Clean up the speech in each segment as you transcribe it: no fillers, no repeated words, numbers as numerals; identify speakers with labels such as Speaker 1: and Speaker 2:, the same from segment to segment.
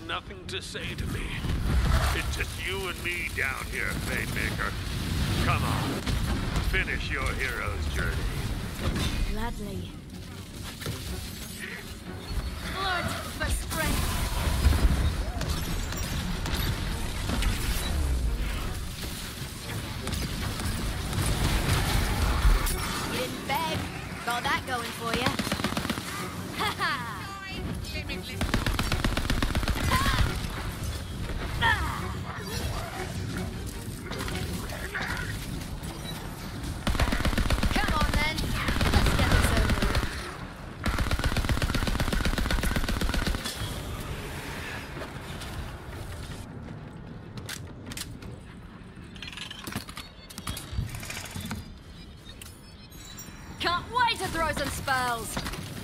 Speaker 1: nothing to say to me. It's just you and me down here, Fatemaker. Come on. Finish your hero's journey.
Speaker 2: Gladly. Blood for strength. You didn't beg. Got that going for you. Ha ha! Come on then. Let's get this over with. Can't wait to throw some spells.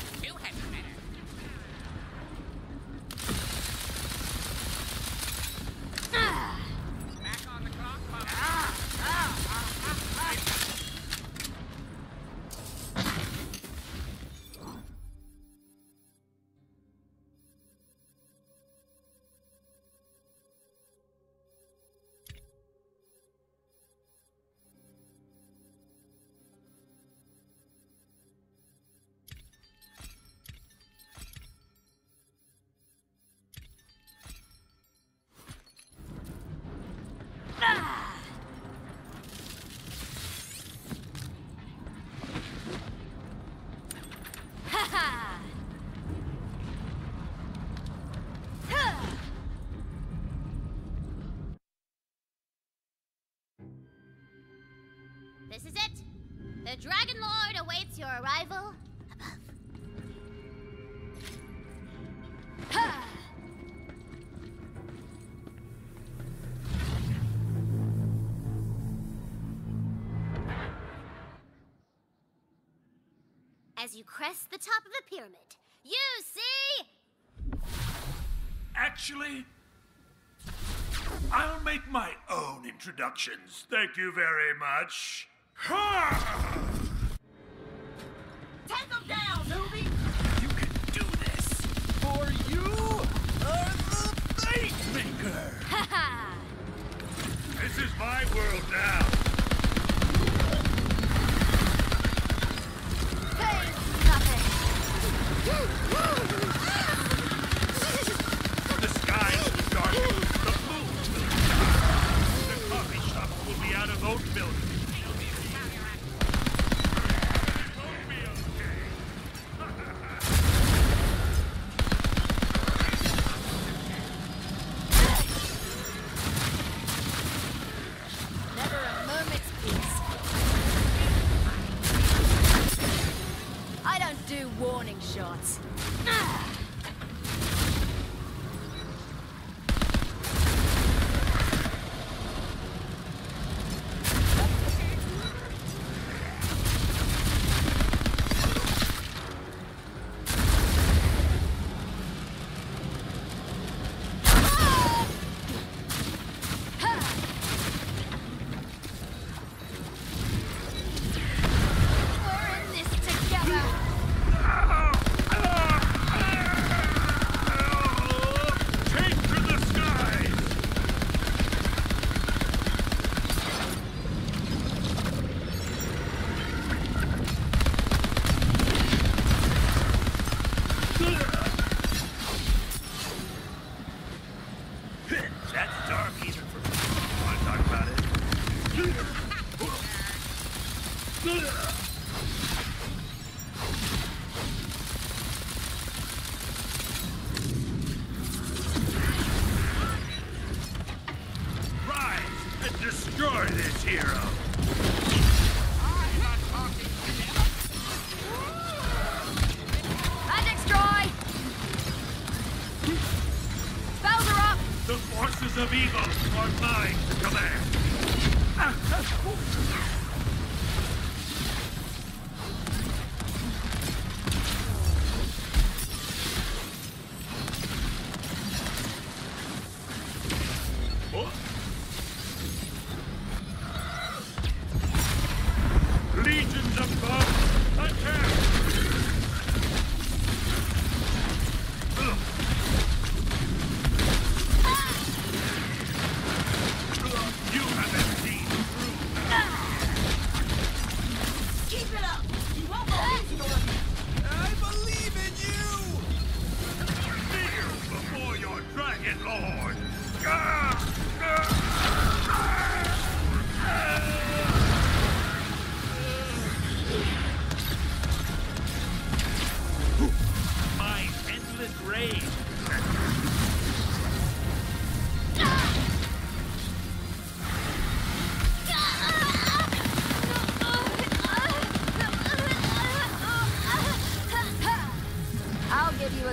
Speaker 3: This is it. The Dragon Lord awaits your arrival above. Ha! As you crest the top of the pyramid, you see...
Speaker 1: Actually, I'll make my own introductions. Thank you very much. Ha!
Speaker 4: Take them down, newbie!
Speaker 1: You can do this, for you are the Fatemaker.
Speaker 2: Ha ha!
Speaker 1: This is my world now.
Speaker 2: Pain's nothing.
Speaker 1: The sky will darken, the moon will shine. The coffee shop will be out of oat milk. It'll be okay.
Speaker 2: Never a moment's peace. I don't do warning shots. We're in this together.
Speaker 1: Take to the skies! That's dark even for me. Want to talk about it? Rise and destroy this hero!
Speaker 2: Magic's dry. Spells are up.
Speaker 1: The forces of evil are mine to command. Legions of God, attack!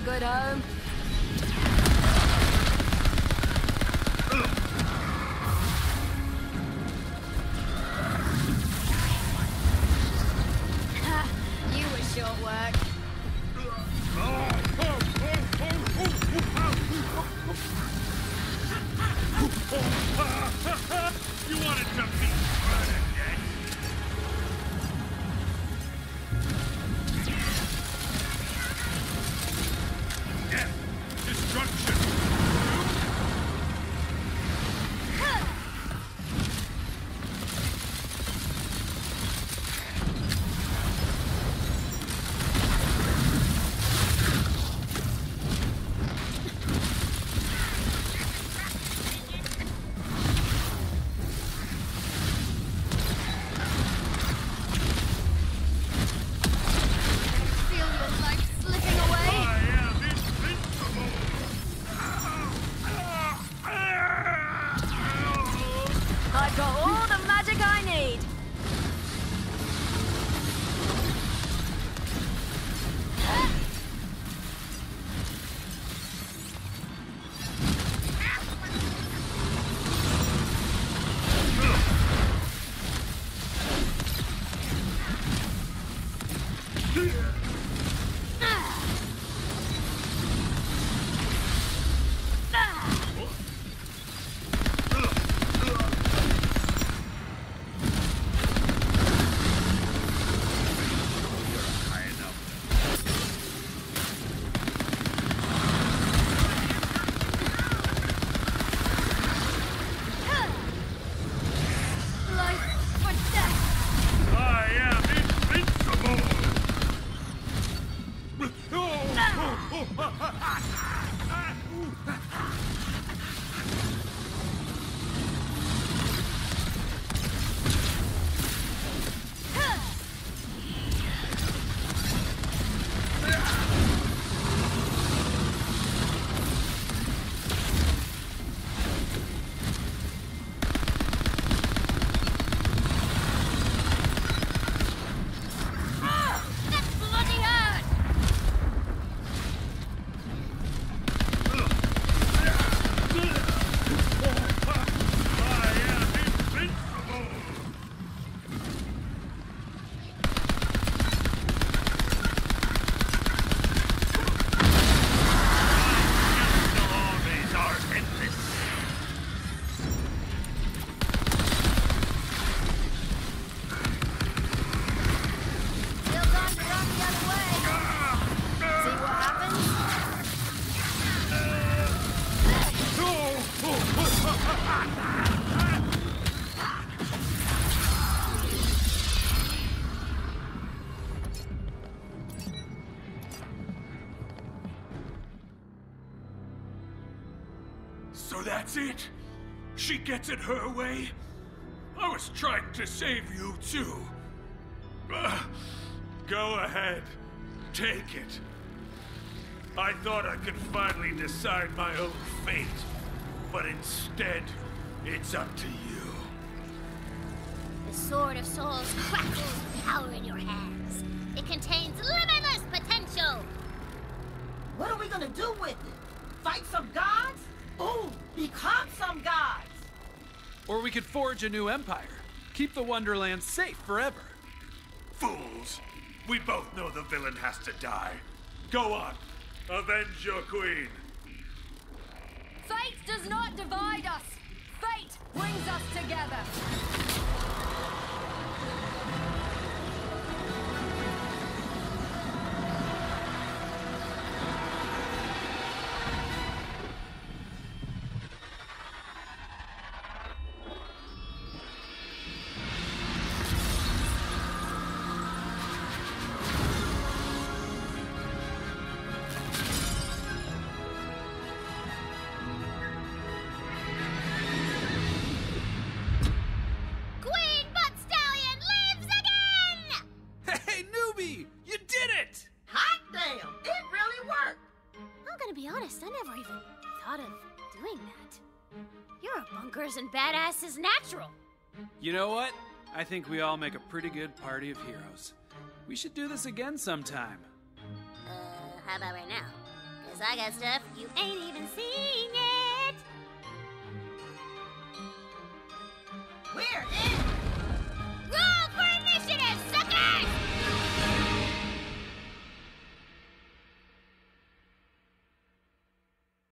Speaker 2: good home. You were short work.
Speaker 1: You wanted to be Bernadette? Death, destruction.
Speaker 2: Feel your life slipping away.
Speaker 1: I am invincible.
Speaker 2: I've got all the magic I need. Life or death.
Speaker 1: I am invincible.
Speaker 3: That's bloody hurt!
Speaker 1: I am invincible. The armies are endless.
Speaker 2: Still time to run the other way. See what happens?
Speaker 1: So that's it? She gets it her way? I was trying to save you too. Go ahead. Take it. I thought I could finally decide my own fate, but instead, it's up to you.
Speaker 3: The Sword of Souls crackles with power in your hands. It contains limitless potential.
Speaker 4: What are we gonna do with it? Fight some gods? Ooh, become some gods!
Speaker 5: Or we could forge a new empire. Keep the Wonderland safe forever.
Speaker 1: Fools! We both know the villain has to die. Go on, avenge your queen.
Speaker 2: Fate does not divide us. Fate brings us together.
Speaker 3: Queen Butt Stallion lives again!
Speaker 5: Hey, newbie! You did it!
Speaker 4: Hot damn! It really worked!
Speaker 3: I'm gonna be honest, I never even thought of doing that. You're a bunkers and badasses natural.
Speaker 5: You know what? I think we all make a pretty good party of heroes. We should do this again sometime.
Speaker 3: How about right now? I got stuff you ain't even seen yet.
Speaker 4: We're